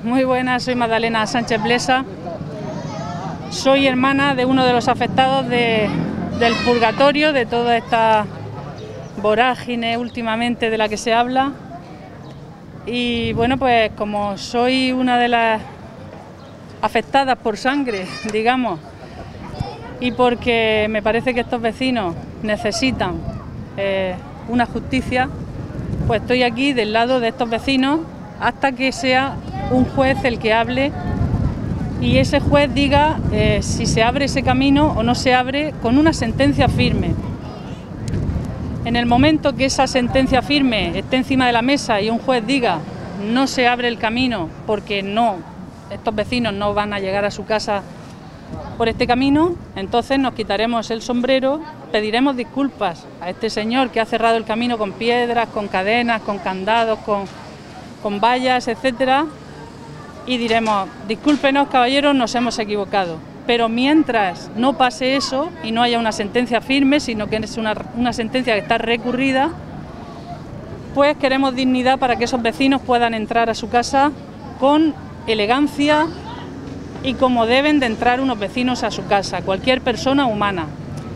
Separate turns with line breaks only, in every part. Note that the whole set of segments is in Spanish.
Muy buenas, soy Magdalena Sánchez Blesa. Soy hermana de uno de los afectados del purgatorio, de toda esta vorágine últimamente de la que se habla. Y bueno, pues como soy una de las afectadas por sangre, digamos, y porque me parece que estos vecinos necesitan una justicia, pues estoy aquí del lado de estos vecinos hasta que sea un juez el que hable y ese juez diga si se abre ese camino o no se abre con una sentencia firme. En el momento que esa sentencia firme esté encima de la mesa y un juez diga no se abre el camino porque estos vecinos no van a llegar a su casa por este camino, entonces nos quitaremos el sombrero, pediremos disculpas a este señor que ha cerrado el camino con piedras, con cadenas, con candados, con vallas, etcétera, y diremos, discúlpenos caballeros, nos hemos equivocado. Pero mientras no pase eso y no haya una sentencia firme, sino que es una sentencia que está recurrida, pues queremos dignidad para que esos vecinos puedan entrar a su casa con elegancia y como deben de entrar unos vecinos a su casa, cualquier persona humana.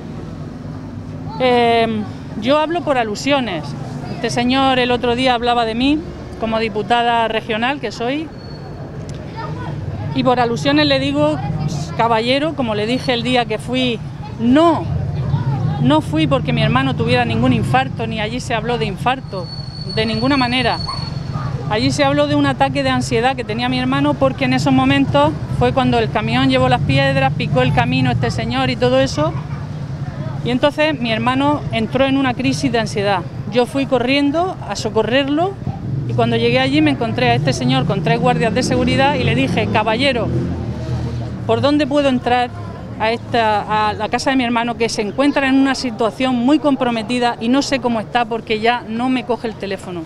Yo hablo por alusiones. Este señor el otro día hablaba de mí como diputada regional que soy y por alusiones le digo, caballero, como le dije el día que fui, no fui porque mi hermano tuviera ningún infarto, ni allí se habló de infarto, de ninguna manera. Allí se habló de un ataque de ansiedad que tenía mi hermano porque en esos momentos fue cuando el camión llevó las piedras, picó el camino este señor y todo eso. Y entonces mi hermano entró en una crisis de ansiedad. Yo fui corriendo a socorrerlo y cuando llegué allí me encontré a este señor con 3 guardias de seguridad y le dije, caballero, ¿por dónde puedo entrar a la casa de mi hermano que se encuentra en una situación muy comprometida y no sé cómo está porque ya no me coge el teléfono?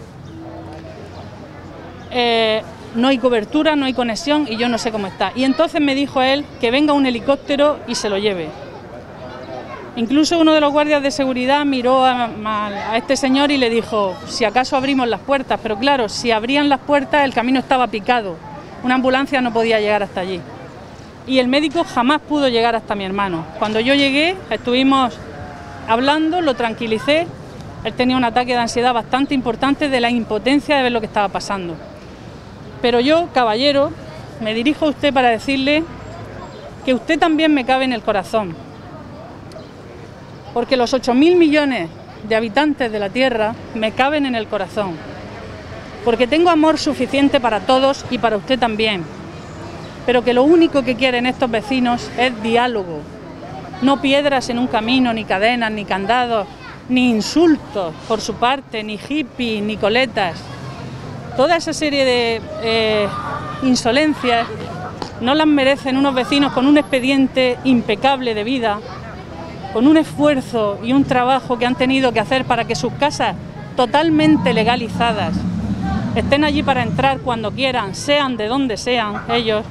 No hay cobertura, no hay conexión y yo no sé cómo está. Y entonces me dijo él que venga un helicóptero y se lo lleve. Incluso uno de los guardias de seguridad miró a este señor y le dijo, si acaso abrimos las puertas, pero claro, si abrían las puertas el camino estaba picado, una ambulancia no podía llegar hasta allí. Y el médico jamás pudo llegar hasta mi hermano. Cuando yo llegué, estuvimos hablando, lo tranquilicé, él tenía un ataque de ansiedad bastante importante de la impotencia de ver lo que estaba pasando. Pero yo, caballero, me dirijo a usted para decirle que usted también me cabe en el corazón. Porque los 8.000 millones de habitantes de la Tierra me caben en el corazón. Porque tengo amor suficiente para todos y para usted también. Pero que lo único que quieren estos vecinos es diálogo. No piedras en un camino, ni cadenas, ni candados, ni insultos por su parte, ni hippies, ni coletas. Toda esa serie de insolencias no las merecen unos vecinos con un expediente impecable de vida, con un esfuerzo y un trabajo que han tenido que hacer para que sus casas totalmente legalizadas estén allí para entrar cuando quieran, sean de donde sean ellos.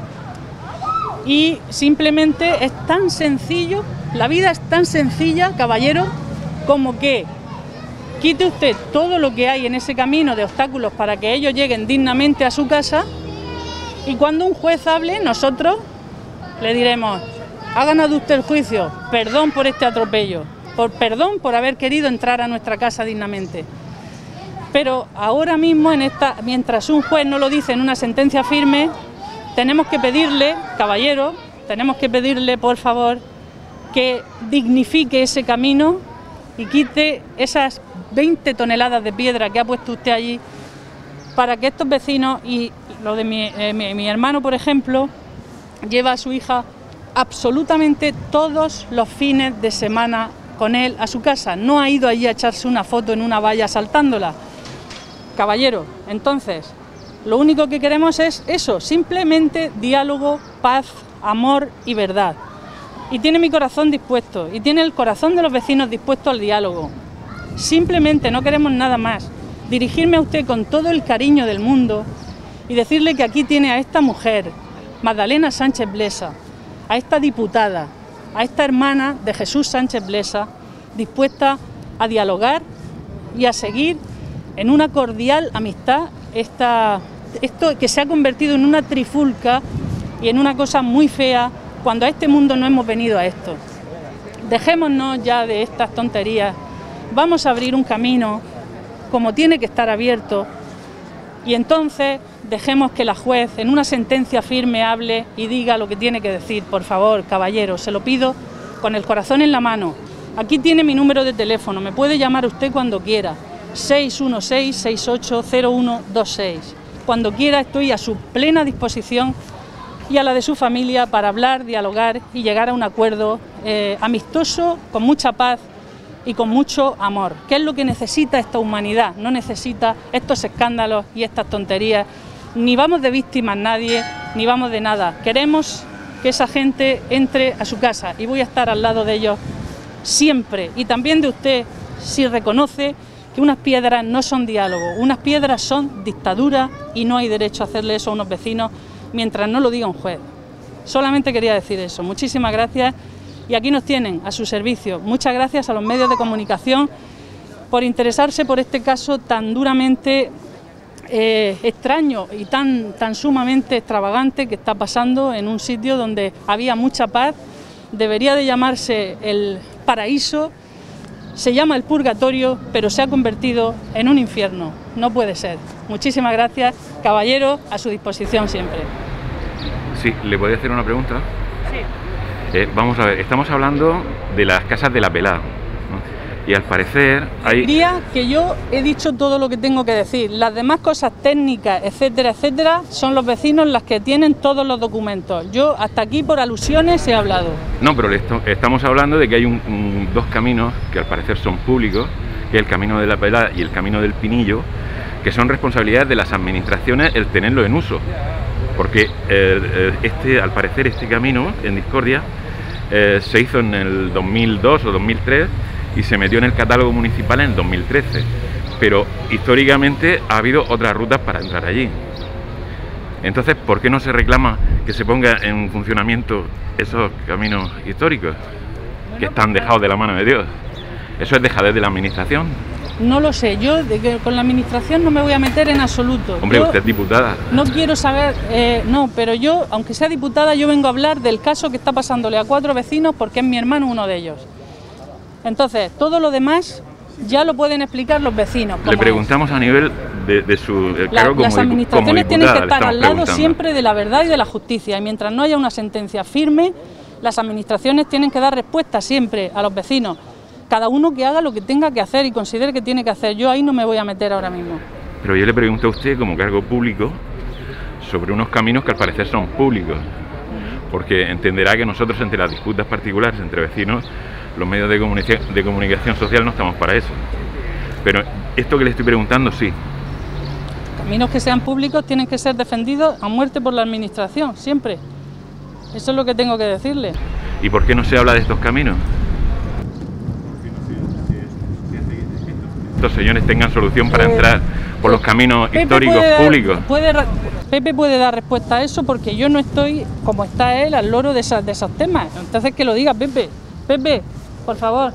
Y simplemente es tan sencillo, la vida es tan sencilla, caballero, como que quite usted todo lo que hay en ese camino de obstáculos para que ellos lleguen dignamente a su casa y cuando un juez hable, nosotros le diremos, ha ganado usted el juicio, perdón por este atropello, perdón por haber querido entrar a nuestra casa dignamente. Pero ahora mismo, mientras un juez no lo dice en una sentencia firme, tenemos que pedirle, caballero, tenemos que pedirle, por favor, que dignifique ese camino y quite esas 20 toneladas de piedra que ha puesto usted allí para que estos vecinos, y lo de mi hermano, por ejemplo, lleva a su hija absolutamente todos los fines de semana con él a su casa. No ha ido allí a echarse una foto en una valla saltándola. Caballero, entonces, lo único que queremos es eso, simplemente diálogo, paz, amor y verdad. Y tiene mi corazón dispuesto, y tiene el corazón de los vecinos dispuesto al diálogo. Simplemente no queremos nada más. Dirigirme a usted con todo el cariño del mundo y decirle que aquí tiene a esta mujer, Magdalena Sánchez Blesa, a esta diputada, a esta hermana de Jesús Sánchez Blesa, dispuesta a dialogar y a seguir en una cordial amistad esta esto que se ha convertido en una trifulca y en una cosa muy fea, cuando a este mundo no hemos venido a esto. Dejémonos ya de estas tonterías, vamos a abrir un camino como tiene que estar abierto y entonces dejemos que la juez en una sentencia firme hable y diga lo que tiene que decir. Por favor, caballero, se lo pido con el corazón en la mano. Aquí tiene mi número de teléfono, me puede llamar usted cuando quiera, 616-680126. Cuando quiera estoy a su plena disposición y a la de su familia para hablar, dialogar y llegar a un acuerdo amistoso, con mucha paz y con mucho amor, que es lo que necesita esta humanidad. No necesita estos escándalos y estas tonterías, ni vamos de víctimas nadie, ni vamos de nada. Queremos que esa gente entre a su casa y voy a estar al lado de ellos siempre, y también de usted si reconoce que unas piedras no son diálogo, unas piedras son dictadura y no hay derecho a hacerle eso a unos vecinos mientras no lo diga un juez. Solamente quería decir eso. Muchísimas gracias y aquí nos tienen a su servicio. Muchas gracias a los medios de comunicación por interesarse por este caso tan duramente extraño y tan sumamente extravagante que está pasando en un sitio donde había mucha paz. Debería de llamarse el paraíso, se llama el purgatorio, pero se ha convertido en un infierno. No puede ser. Muchísimas gracias, caballero, a su disposición siempre.
Sí, ¿le podría hacer una pregunta?
Sí.
Vamos a ver, estamos hablando de las casas de la Pelá, ¿no? Y al parecer hay...
Diría que yo he dicho todo lo que tengo que decir. Las demás cosas técnicas, etcétera, etcétera, son los vecinos las que tienen todos los documentos. Yo hasta aquí por alusiones he hablado.
No, pero estamos hablando de que hay dos caminos que al parecer son públicos, que es el camino de la Pelá y el camino del Pinillo, que son responsabilidades de las administraciones el tenerlo en uso. Porque al parecer este camino en Discordia se hizo en el 2002 o 2003 y se metió en el catálogo municipal en el 2013, pero históricamente ha habido otras rutas para entrar allí. Entonces, ¿por qué no se reclama que se ponga en funcionamiento esos caminos históricos que están dejados de la mano de Dios? ¿Eso es dejadez de la administración?
No lo sé, yo con la administración no me voy a meter en absoluto.
Hombre, usted es diputada.
No quiero saber, no, pero yo, aunque sea diputada, yo vengo a hablar del caso que está pasándole a 4 vecinos porque es mi hermano uno de ellos. Entonces, todo lo demás ya lo pueden explicar los vecinos.
Le preguntamos a nivel de su cargo como
Las administraciones
como diputada,
tienen que estar al lado siempre de la verdad y de la justicia, y mientras no haya una sentencia firme, las administraciones tienen que dar respuesta siempre a los vecinos. Cada uno que haga lo que tenga que hacer y considere que tiene que hacer. Yo ahí no me voy a meter ahora mismo.
Pero yo le pregunto a usted como cargo público sobre unos caminos que al parecer son públicos, porque entenderá que nosotros entre las disputas particulares entre vecinos, los medios de comunicación social no estamos para eso. Pero esto que le estoy preguntando, sí.
Caminos que sean públicos tienen que ser defendidos a muerte por la administración, siempre. Eso es lo que tengo que decirle.
¿Y por qué no se habla de estos caminos? Estos señores tengan solución para entrar por los caminos históricos públicos.
Pepe puede dar respuesta a eso porque yo no estoy, como está él, al loro de esos temas. Entonces que lo diga Pepe. Pepe, por favor.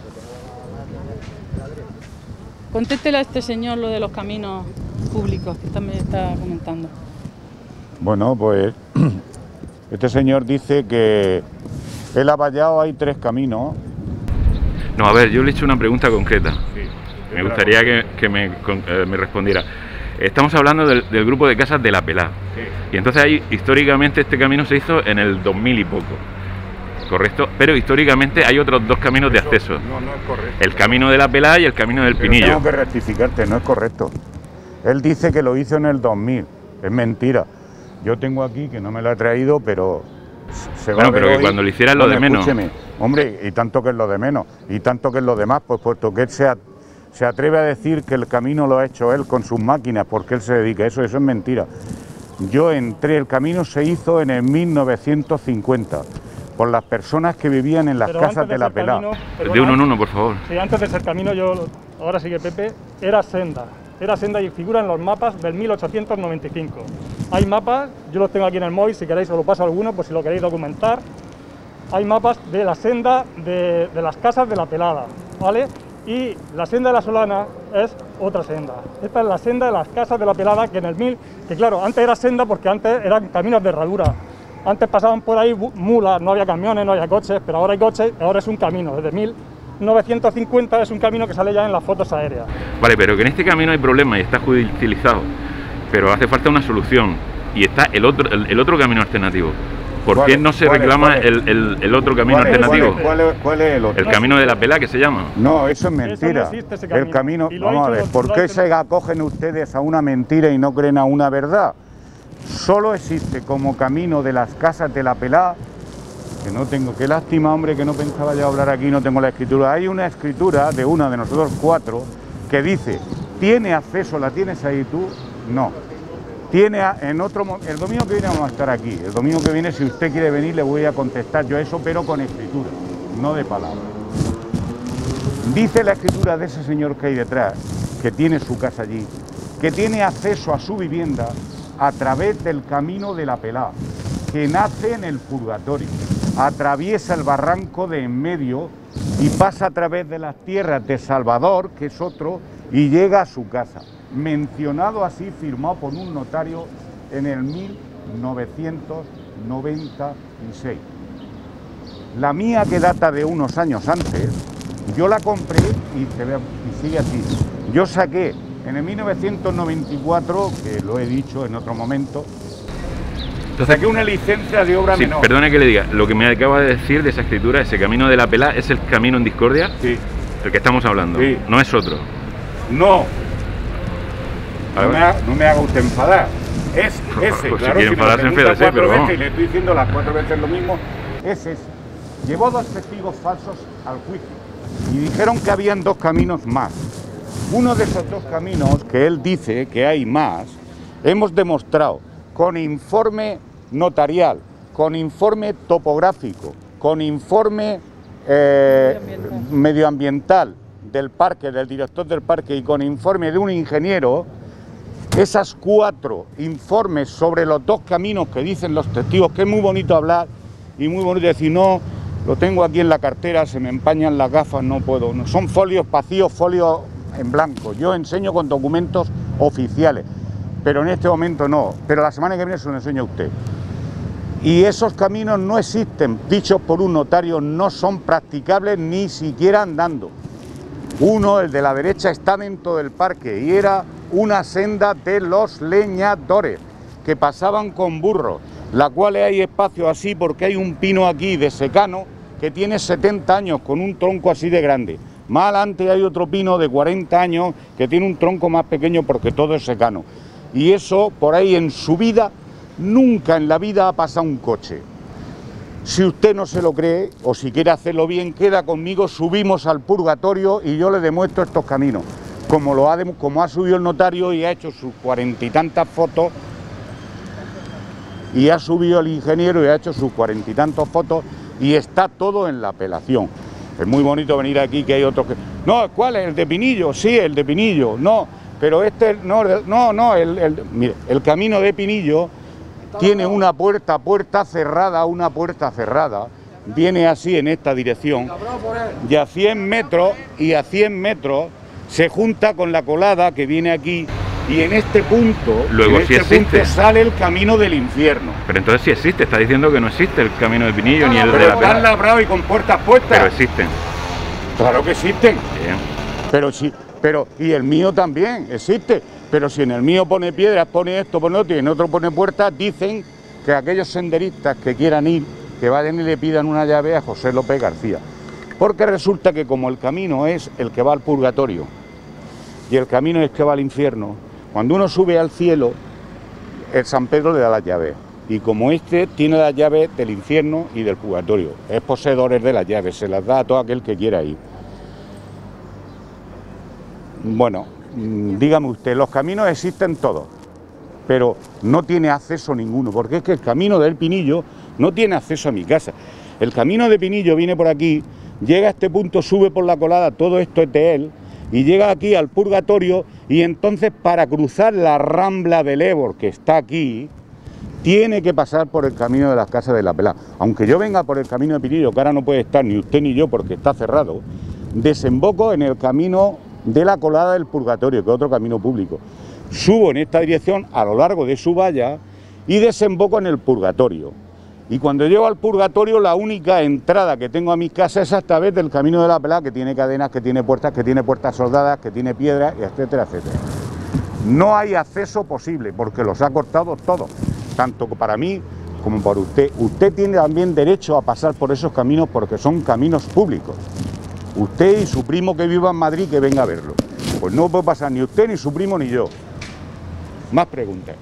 Contéstele a este señor lo de los caminos públicos que también está comentando.
Bueno, pues este señor dice que él ha vallado, hay 3 caminos.
No, a ver, yo le he hecho una pregunta concreta. Sí, me gustaría que me respondiera. Estamos hablando del grupo de casas de la Pelá. Sí. Y entonces ahí, históricamente este camino se hizo en el 2000 y poco. Correcto, pero históricamente hay otros 2 caminos de acceso.
No es correcto.
El camino de la Pelá y el camino del Pinillo.
Tengo que rectificarte, no es correcto. Él dice que lo hizo en el 2000, es mentira. Yo tengo aquí, que no me lo he traído, pero se va a ver.
Bueno, pero que cuando lo hiciera es lo de menos.
Escúcheme, hombre, y tanto que es lo de menos, y tanto que es lo demás, pues puesto que él se atreve a decir que el camino lo ha hecho él con sus máquinas, porque él se dedica a eso, eso es mentira. Yo entré, el camino se hizo en el 1950. Por las personas que vivían en las casas de la Pelá.
De uno en uno, por favor.
Sí, antes de ser camino, ahora sigue Pepe, era senda y figura en los mapas del 1895. Hay mapas, yo los tengo aquí en el móvil, si queréis os lo paso alguno, por si lo queréis documentar. Hay mapas de la senda de las casas de la Pelada, ¿vale? Y la senda de la Solana es otra senda. Esta es la senda de las Casas de la Pelada, que en el 1000, que claro, antes era senda porque antes eran caminos de herradura. Antes pasaban por ahí mulas, no había camiones, no había coches, pero ahora hay coches, ahora es un camino. Desde 1950 es un camino que sale ya en las fotos aéreas.
Vale, pero que en este camino hay problemas y está judicializado, pero hace falta una solución y está el otro camino alternativo. ¿Por qué no se reclama el otro camino alternativo?
¿Cuál es el otro?
El camino de la Pelá, que se llama.
No, eso es mentira.
Eso no existe, ese camino.
El camino,
Y lo
vamos
ha
a ver,
dicho-
¿por
lo ha
qué
dicho-
se acogen ustedes a una mentira y no creen a una verdad? Solo existe como camino de las Casas de la Pelá, que no tengo, qué lástima, hombre, que no pensaba yo hablar aquí, no tengo la escritura. Hay una escritura de una de nosotros cuatro que dice, ¿tiene acceso? ¿La tienes ahí tú? No. Tiene el domingo que viene vamos a estar aquí. El domingo que viene, si usted quiere venir, le voy a contestar yo eso, pero con escritura, no de palabras. Dice la escritura de ese señor que hay detrás, que tiene su casa allí, que tiene acceso a su vivienda a través del camino de la Pelá, que nace en el purgatorio, atraviesa el barranco de en medio y pasa a través de las tierras de Salvador, que es otro, y llega a su casa. Mencionado así, firmado por un notario en el 1996. La mía, que data de unos años antes, yo la compré y sigue así. Yo saqué en el 1994, que lo he dicho en otro momento, saqué una licencia de obra
Sí,
menor.
perdone que le diga, lo que me acaba de decir de esa escritura, ese camino de la Pelá, ¿es el camino en discordia?
Sí.
El que estamos hablando,
Sí.
no es otro.
No.
Vale,
No me haga usted enfadar. Es ese.
Pues si
claro,
quiere
me lo
enfadarse,
pregunta
enfádese,
4
pero
veces
vamos.
y le estoy diciendo las 4 veces lo mismo. Es ese. Llevó 2 testigos falsos al juicio y dijeron que habían 2 caminos más. Uno de esos 2 caminos, que él dice que hay más, hemos demostrado con informe notarial, con informe topográfico, con informe medioambiental del parque, del director del parque, y con informe de un ingeniero, esas 4 informes sobre los 2 caminos que dicen los testigos, que es muy bonito hablar y muy bonito decir, no, lo tengo aquí en la cartera, se me empañan las gafas, no puedo. No, son folios vacíos, folios en blanco. Yo enseño con documentos oficiales, pero en este momento no. Pero la semana que viene se lo enseño a usted. Y esos caminos no existen, dichos por un notario, no son practicables ni siquiera andando. Uno, el de la derecha, está dentro del parque y era una senda de los leñadores que pasaban con burros, la cual hay espacio así porque hay un pino aquí de secano que tiene 70 años con un tronco así de grande. Más adelante hay otro pino de 40 años que tiene un tronco más pequeño porque todo es secano. Y eso por ahí en su vida, nunca en la vida ha pasado un coche. Si usted no se lo cree o si quiere hacerlo bien, queda conmigo, subimos al purgatorio y yo le demuestro estos caminos. Como ha subido el notario y ha hecho sus 40 y tantas fotos, y ha subido el ingeniero y ha hecho sus 40 y tantas fotos, y está todo en la apelación. Es muy bonito venir aquí, que hay otros que... No, ¿cuál es? ¿El de Pinillo? Sí, el de Pinillo. No, pero este... Mire, el camino de Pinillo tiene una puerta cerrada, viene así en esta dirección, y a 100 metros se junta con la colada que viene aquí, y en este punto,
Luego, sí existe.
sale el camino del infierno.
Pero entonces sí existe, está diciendo que no existe el camino de Pinillo ni el de
Pero
la
están
Pelá.
labrados y con puertas puestas.
Pero existen.
Claro que existen.
Bien.
Pero sí, y el mío también existe. Pero si en el mío pone piedras, pone esto, pone otro, y en otro pone puertas, dicen que aquellos senderistas que quieran ir, que vayan y le pidan una llave a José López García. Porque resulta que como el camino es el que va al purgatorio y el camino es que va al infierno, cuando uno sube al cielo, el San Pedro le da las llaves. Y como este tiene las llaves del infierno y del purgatorio, es poseedor de las llaves, se las da a todo aquel que quiera ir. Bueno, dígame usted, los caminos existen todos, pero no tiene acceso ninguno, porque es que el camino del Pinillo no tiene acceso a mi casa. El camino de Pinillo viene por aquí, llega a este punto, sube por la colada, todo esto es de él, y llega aquí al purgatorio, y entonces para cruzar la Rambla del Ébor, que está aquí, tiene que pasar por el camino de las Casas de la Pelá. Aunque yo venga por el camino de Pinillo, que ahora no puede estar ni usted ni yo porque está cerrado, desemboco en el camino de la Colada del Purgatorio, que es otro camino público. Subo en esta dirección a lo largo de su valla y desemboco en el Purgatorio. Y cuando llego al Purgatorio, la única entrada que tengo a mi casa es a través del Camino de la Pelada, que tiene cadenas, que tiene puertas soldadas, que tiene piedras, etcétera, etcétera. No hay acceso posible porque los ha cortado todos, tanto para mí como para usted. Usted tiene también derecho a pasar por esos caminos porque son caminos públicos. Usted y su primo que viva en Madrid, que venga a verlo. Pues no puede pasar ni usted, ni su primo, ni yo. Más preguntas.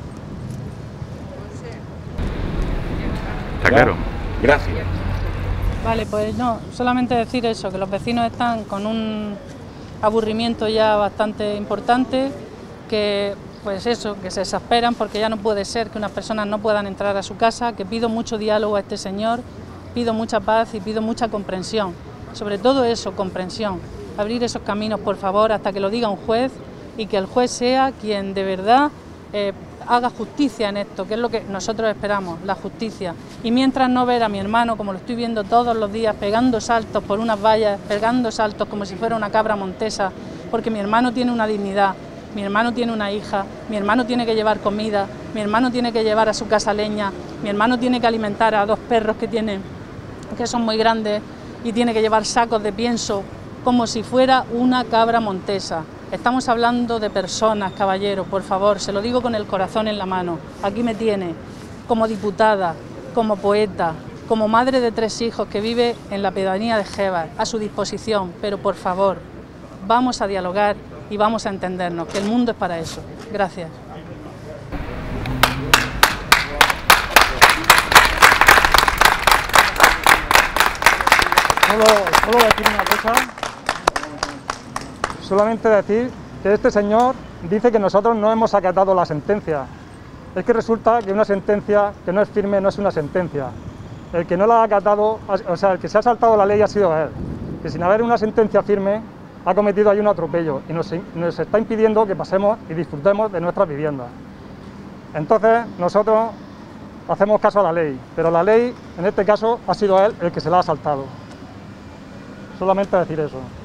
¿Está claro?
Gracias.
Vale, pues no, solamente decir eso, que los vecinos están con un aburrimiento ya bastante importante, que pues eso, que se exasperan porque ya no puede ser que unas personas no puedan entrar a su casa, que pido mucho diálogo a este señor, pido mucha paz y pido mucha comprensión, sobre todo eso, comprensión, abrir esos caminos por favor hasta que lo diga un juez y que el juez sea quien de verdad haga justicia en esto, que es lo que nosotros esperamos, la justicia. Y mientras no ver a mi hermano, como lo estoy viendo todos los días, pegando saltos por unas vallas, pegando saltos como si fuera una cabra montesa, porque mi hermano tiene una dignidad, mi hermano tiene una hija, mi hermano tiene que llevar comida, mi hermano tiene que llevar a su casa leña, mi hermano tiene que alimentar a 2 perros que tiene, que son muy grandes, y tiene que llevar sacos de pienso, como si fuera una cabra montesa. Estamos hablando de personas, caballero, por favor, se lo digo con el corazón en la mano. Aquí me tiene, como diputada, como poeta, como madre de 3 hijos que vive en la pedanía de Gévar, a su disposición, pero por favor, vamos a dialogar y vamos a entendernos, que el mundo es para eso. Gracias.
Solo decir una cosa. Solamente decir que este señor dice que nosotros no hemos acatado la sentencia. Es que resulta que una sentencia que no es firme no es una sentencia. El que no la ha acatado, o sea, el que se ha saltado la ley ha sido él. Que sin haber una sentencia firme ha cometido ahí un atropello y nos está impidiendo que pasemos y disfrutemos de nuestras viviendas. Entonces nosotros hacemos caso a la ley, pero la ley en este caso ha sido él el que se la ha saltado. Solamente decir eso.